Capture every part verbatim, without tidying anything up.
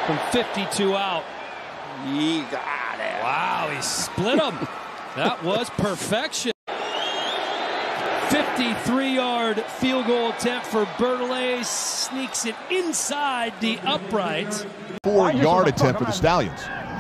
from fifty-two out. He got it. Wow, he split him. That was perfection. fifty-three yard field goal attempt for Bertolet. Sneaks it inside the upright. Four yard attempt for the Stallions.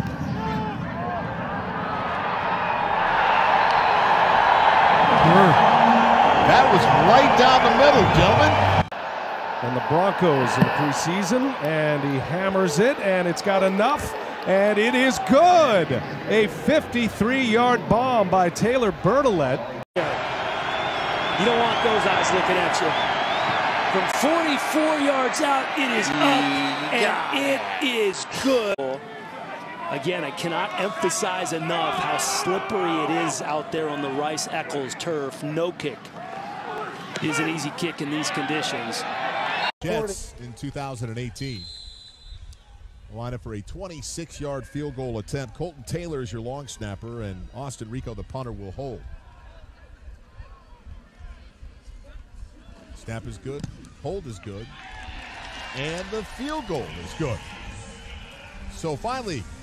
That was right down the middle, gentlemen. And the Broncos in the preseason, and he hammers it, and it's got enough, and it is good. A fifty-three yard bomb by Taylor Bertolet. You don't want those eyes looking at you. From forty-four yards out, it is up, and it is good. Again, I cannot emphasize enough how slippery it is out there on the Rice-Eccles turf. No kick is an easy kick in these conditions. Jets in two thousand eighteen. Line up for a twenty-six yard field goal attempt. Colton Taylor is your long snapper, and Austin Rico, the punter, will hold. Snap is good, hold is good, and the field goal is good. So finally,